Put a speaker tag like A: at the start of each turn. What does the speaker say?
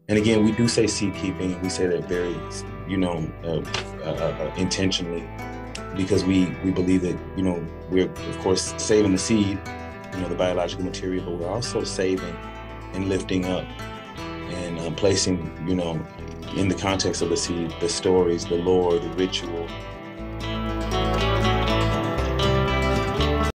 A: And again, we do say seed keeping, and we say that very, intentionally, because we believe that, we're of course saving the seed, the biological material, but we're also saving and lifting up and placing, in the context of the seed, the stories, the lore, the ritual,